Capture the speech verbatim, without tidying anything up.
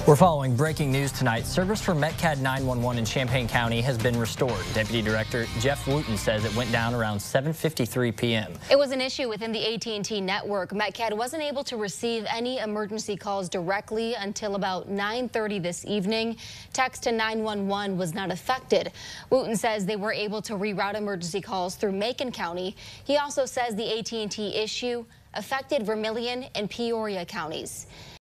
We're following breaking news tonight. Service for METCAD nine one one in Champaign County has been restored. Deputy Director Jeff Wooten says it went down around seven fifty-three p m It was an issue within the A T and T network. METCAD wasn't able to receive any emergency calls directly until about nine thirty this evening. Text to nine one one was not affected. Wooten says they were able to reroute emergency calls through Macon County. He also says the A T and T issue affected Vermilion and Peoria counties.